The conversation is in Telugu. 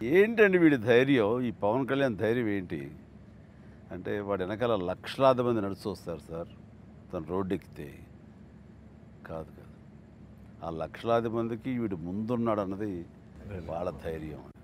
ఏంటండి వీడి ధైర్యం? ఈ పవన్ కళ్యాణ్ ధైర్యం ఏంటి? అంటే వాడి వెనకాల లక్షలాది మంది నడుస్తూ వస్తారు సార్. తను రోడ్డెక్కితే. కాదు. ఆ లక్షలాది మందికి వీడు ముందున్నాడన్నది వాళ్ళ ధైర్యం.